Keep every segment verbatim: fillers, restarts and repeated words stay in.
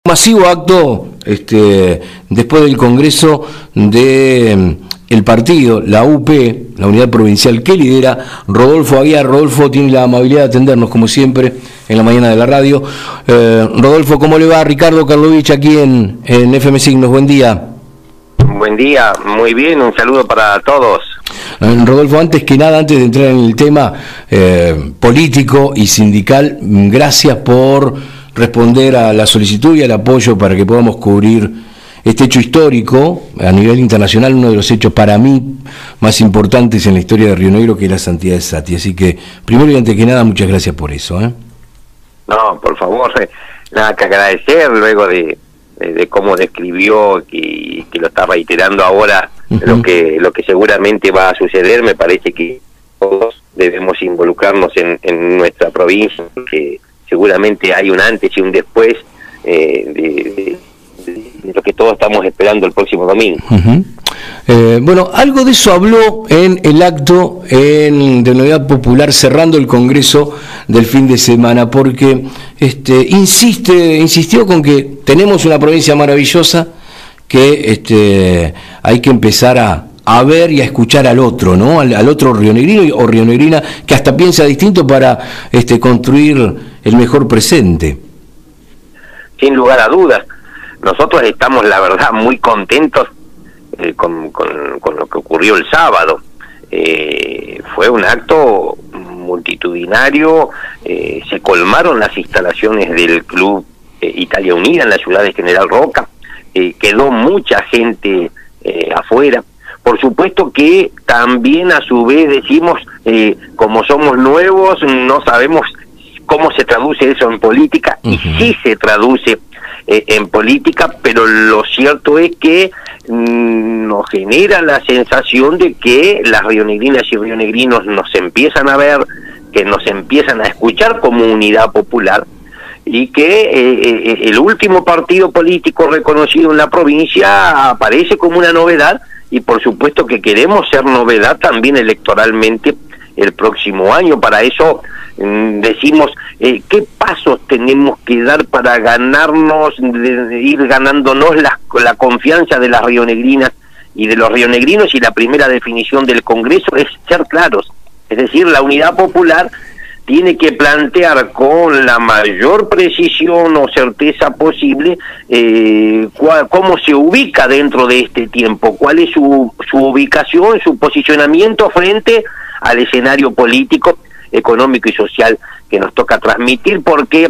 Masivo acto este, después del Congreso de el partido, la U P, la unidad provincial que lidera Rodolfo Aguiar. Rodolfo tiene la amabilidad de atendernos como siempre en la mañana de la radio. Eh, Rodolfo, ¿cómo le va? Ricardo Karlovich aquí en, en F M Signos, buen día. Buen día, muy bien, un saludo para todos. Eh, Rodolfo, antes que nada, antes de entrar en el tema eh, político y sindical, gracias por responder a la solicitud y al apoyo para que podamos cubrir este hecho histórico a nivel internacional, uno de los hechos para mí más importantes en la historia de Río Negro, que es la santidad de Saty. Así que, primero y antes que nada, muchas gracias por eso. ¿eh? No, por favor, eh, nada que agradecer luego de, de, de cómo describió y que, que lo está reiterando ahora, uh-huh. lo que lo que seguramente va a suceder. Me parece que todos debemos involucrarnos en, en nuestra provincia, que seguramente hay un antes y un después eh, de, de, de lo que todos estamos esperando el próximo domingo. Uh-huh. eh, bueno, algo de eso habló en el acto en, de Unidad Popular cerrando el Congreso del fin de semana, porque este, insiste, insistió con que tenemos una provincia maravillosa, que este, hay que empezar a a ver y a escuchar al otro, ¿no? Al, al otro rionegrino o rionegrina que hasta piensa distinto para este, construir el mejor presente. Sin lugar a dudas. Nosotros estamos, la verdad, muy contentos eh, con, con, con lo que ocurrió el sábado. Eh, fue un acto multitudinario, eh, se colmaron las instalaciones del Club eh, Italia Unida en la ciudad de General Roca, eh, quedó mucha gente eh, afuera. Por supuesto que también a su vez decimos, eh, como somos nuevos, no sabemos cómo se traduce eso en política, uh-huh. y sí se traduce eh, en política, pero lo cierto es que mmm, nos genera la sensación de que las rionegrinas y rionegrinos nos empiezan a ver, que nos empiezan a escuchar como unidad popular, y que eh, eh, el último partido político reconocido en la provincia aparece como una novedad. Y por supuesto que queremos ser novedad también electoralmente el próximo año. Para eso mmm, decimos eh, qué pasos tenemos que dar para ganarnos, de, de ir ganándonos la, la confianza de las rionegrinas y de los rionegrinos. Y la primera definición del Congreso es ser claros, es decir, la unidad popular tiene que plantear con la mayor precisión o certeza posible eh, cuál, cómo se ubica dentro de este tiempo, cuál es su, su ubicación, su posicionamiento frente al escenario político, económico y social que nos toca transmitir, porque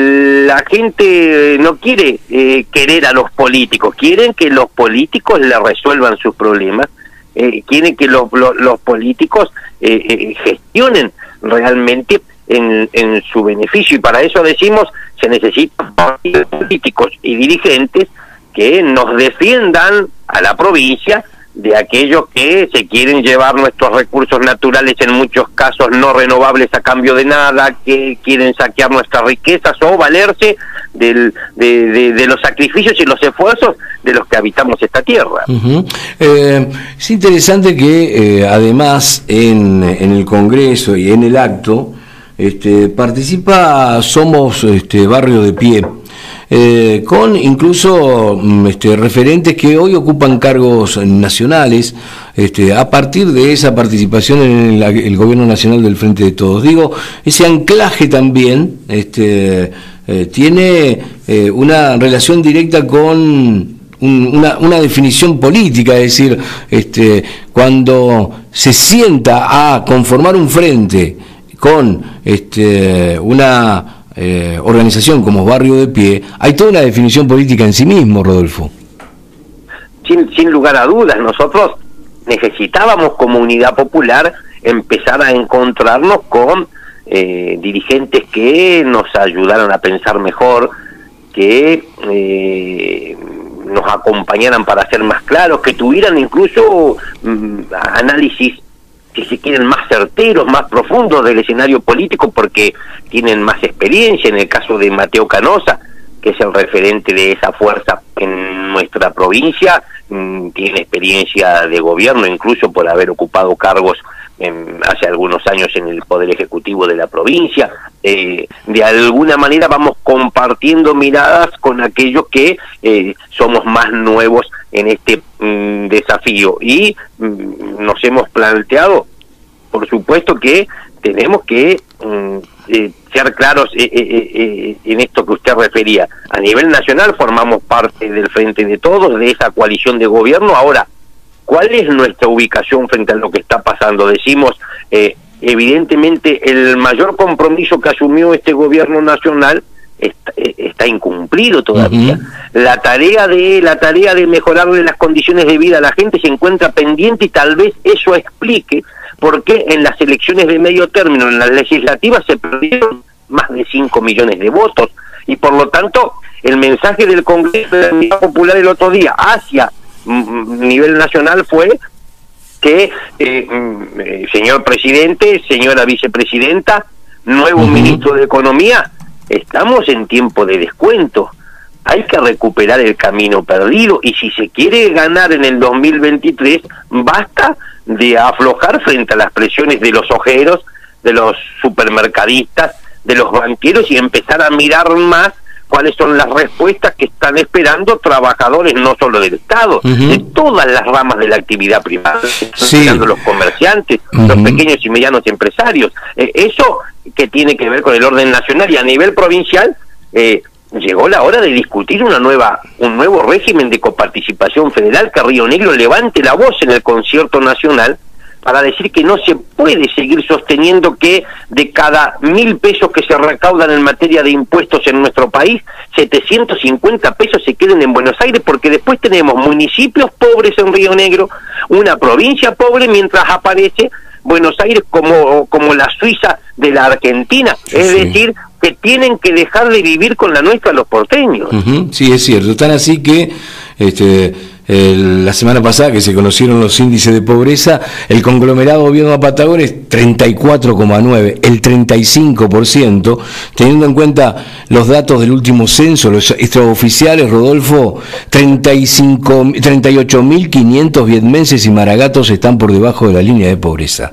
la gente no quiere eh, querer a los políticos, quieren que los políticos le resuelvan sus problemas, eh, quieren que los, los, los políticos eh, eh, gestionen realmente en, en su beneficio, y para eso decimos se necesitan políticos y dirigentes que nos defiendan a la provincia de aquellos que se quieren llevar nuestros recursos naturales, en muchos casos no renovables, a cambio de nada, que quieren saquear nuestras riquezas o valerse del, de, de, de los sacrificios y los esfuerzos de los que habitamos esta tierra. Uh-huh. eh, es interesante que eh, además en, en el Congreso y en el acto este, participa Somos este, Barrio de Pie, Eh, con incluso este, referentes que hoy ocupan cargos nacionales, este, a partir de esa participación en el, el gobierno nacional del Frente de Todos. Digo, ese anclaje también este, eh, tiene eh, una relación directa con un, una, una definición política, es decir, este, cuando se sienta a conformar un frente con este, una Eh, organización como Barrio de Pie, hay toda una definición política en sí mismo, Rodolfo. Sin, sin lugar a dudas, nosotros necesitábamos como unidad popular empezar a encontrarnos con eh, dirigentes que nos ayudaran a pensar mejor, que eh, nos acompañaran para ser más claros, que tuvieran incluso mm, análisis, si se quieren, más certeros, más profundos del escenario político, porque tienen más experiencia. En el caso de Mateo Canosa, que es el referente de esa fuerza en nuestra provincia, mmm, tiene experiencia de gobierno, incluso por haber ocupado cargos en, hace algunos años en el Poder Ejecutivo de la provincia. Eh, de alguna manera vamos compartiendo miradas con aquellos que eh, somos más nuevos en este mm, desafío, y mm, nos hemos planteado, por supuesto, que tenemos que mm, eh, ser claros eh, eh, eh, en esto que usted refería. A nivel nacional formamos parte del Frente de Todos, de esa coalición de gobierno. Ahora, ¿cuál es nuestra ubicación frente a lo que está pasando? Decimos, eh, evidentemente, el mayor compromiso que asumió este gobierno nacional está, eh, está incumplido todavía. Uh-huh. La tarea de la tarea de mejorarle las condiciones de vida a la gente se encuentra pendiente, y tal vez eso explique por qué en las elecciones de medio término, en las legislativas, se perdieron más de cinco millones de votos, y por lo tanto el mensaje del Congreso de la Unidad Popular el otro día hacia nivel nacional fue que eh, eh, señor presidente, señora vicepresidenta, nuevo uh-huh. ministro de Economía, estamos en tiempo de descuento, hay que recuperar el camino perdido, y si se quiere ganar en el dos mil veintitrés, basta de aflojar frente a las presiones de los ojeros, de los supermercadistas, de los banqueros, y empezar a mirar más cuáles son las respuestas que están esperando trabajadores, no solo del Estado, uh-huh. de todas las ramas de la actividad privada, sí. esperando los comerciantes, uh-huh. los pequeños y medianos empresarios. Eh, eso que tiene que ver con el orden nacional, y a nivel provincial, eh, llegó la hora de discutir una nueva, un nuevo régimen de coparticipación federal, que Río Negro levante la voz en el concierto nacional para decir que no se puede seguir sosteniendo que de cada mil pesos que se recaudan en materia de impuestos en nuestro país, setecientos cincuenta pesos se queden en Buenos Aires, porque después tenemos municipios pobres en Río Negro, una provincia pobre, mientras aparece Buenos Aires como, como la Suiza de la Argentina. Sí, es sí. decir, que tienen que dejar de vivir con la nuestra los porteños. Uh-huh. Sí, es cierto. Tan así que este, el, la semana pasada que se conocieron los índices de pobreza, el conglomerado gobierno de Patagones es treinta y cuatro coma nueve, el treinta y cinco por ciento, teniendo en cuenta los datos del último censo, los extraoficiales, Rodolfo, treinta y cinco, treinta y ocho mil quinientos vietmenses y maragatos están por debajo de la línea de pobreza.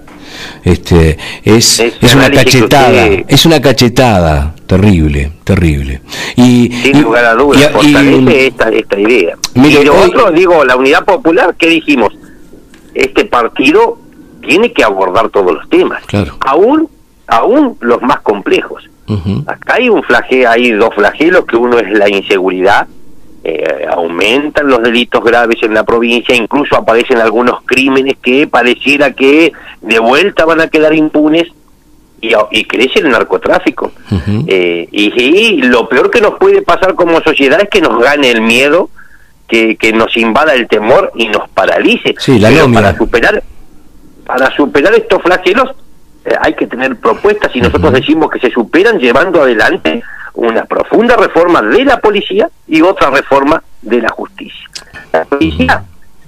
Este es, es, es una cachetada, usted... es una cachetada terrible, terrible. Y sin y, lugar a dudas, y, fortalece y, esta, esta idea. Mire, y lo hoy... otro, digo, la Unidad Popular, ¿qué dijimos? Este partido tiene que abordar todos los temas, claro. aún, aún los más complejos. Uh-huh. Acá hay un flagelo, hay dos flagelos, que uno es la inseguridad. Eh, aumentan los delitos graves en la provincia, incluso aparecen algunos crímenes que pareciera que de vuelta van a quedar impunes, y, y crece el narcotráfico. Uh-huh. eh, y, y lo peor que nos puede pasar como sociedad es que nos gane el miedo, que, que nos invada el temor y nos paralice. Sí, la Pero para superar para superar estos flagelos eh, hay que tener propuestas, y nosotros uh-huh. decimos que se superan llevando adelante una profunda reforma de la policía y otra reforma de la justicia. La policía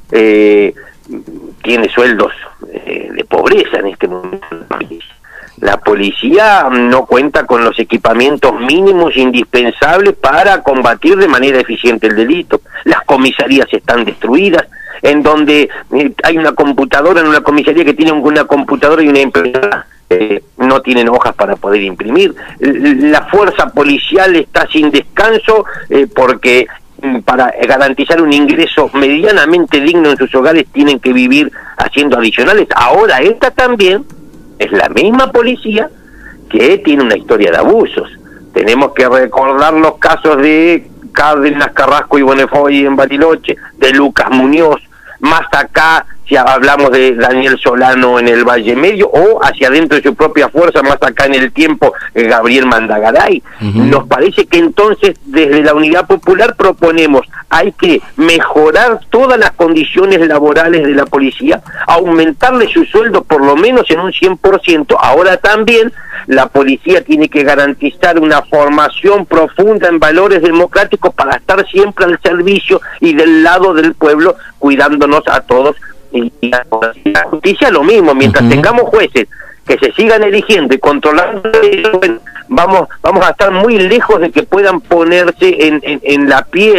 eh, tiene sueldos eh, de pobreza en este momento. La policía no cuenta con los equipamientos mínimos indispensables para combatir de manera eficiente el delito. Las comisarías están destruidas, en donde eh, hay una computadora en una comisaría que tiene una computadora y una impresora. Eh, no tienen hojas para poder imprimir. La fuerza policial está sin descanso eh, porque para garantizar un ingreso medianamente digno en sus hogares tienen que vivir haciendo adicionales. Ahora esta también es la misma policía que tiene una historia de abusos. Tenemos que recordar los casos de Cárdenas, Carrasco y Bonefoy en Bariloche, de Lucas Muñoz, más acá si hablamos de Daniel Solano en el Valle Medio, o hacia adentro de su propia fuerza, más acá en el tiempo, eh, Gabriel Mandagaray. Uh-huh. Nos parece que entonces desde la Unidad Popular proponemos, hay que mejorar todas las condiciones laborales de la policía, aumentarle su sueldo por lo menos en un cien por ciento. Ahora también la policía tiene que garantizar una formación profunda en valores democráticos para estar siempre al servicio y del lado del pueblo, cuidándonos a todos. Y la justicia lo mismo, mientras uh-huh. tengamos jueces que se sigan eligiendo y controlando, vamos vamos a estar muy lejos de que puedan ponerse en, en, en la piel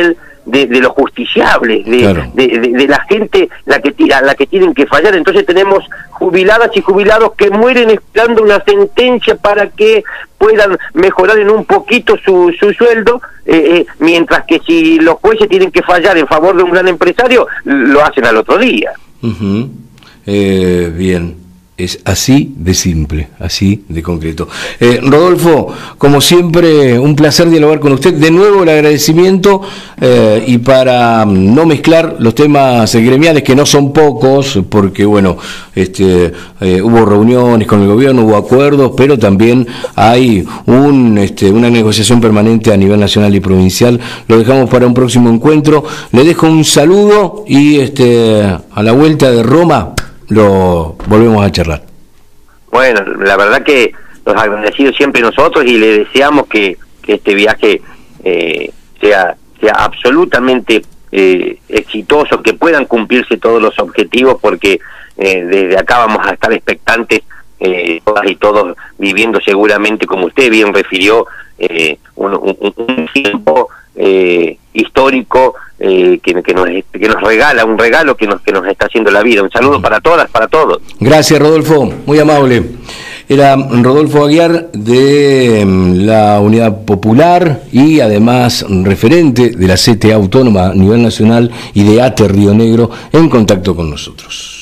de, de los justiciables, de, claro. de, de, de la gente la que tira, la que tienen que fallar. Entonces tenemos jubiladas y jubilados que mueren esperando una sentencia para que puedan mejorar en un poquito su, su sueldo, eh, eh, mientras que si los jueces tienen que fallar en favor de un gran empresario, lo hacen al otro día. Uh-huh. eh, bien. Es así de simple, así de concreto. Eh, Rodolfo, como siempre, un placer dialogar con usted. De nuevo el agradecimiento, eh, y para no mezclar los temas gremiales, que no son pocos, porque bueno, este, eh, hubo reuniones con el gobierno, hubo acuerdos, pero también hay un, este, una negociación permanente a nivel nacional y provincial. Lo dejamos para un próximo encuentro. Le dejo un saludo y este, a la vuelta de Roma lo volvemos a charlar. Bueno, la verdad que los agradecidos siempre nosotros, y le deseamos que, que este viaje eh, sea, sea absolutamente eh, exitoso, que puedan cumplirse todos los objetivos, porque eh, desde acá vamos a estar expectantes, eh, todas y todos viviendo seguramente, como usted bien refirió, eh, un, un, un tiempo eh, histórico, eh, que, que, nos, que nos regala, un regalo que nos, que nos está haciendo la vida. Un saludo para todas, para todos. Gracias, Rodolfo, muy amable. Era Rodolfo Aguiar, de la Unidad Popular y además referente de la C T A Autónoma a nivel nacional y de ATE Río Negro, en contacto con nosotros.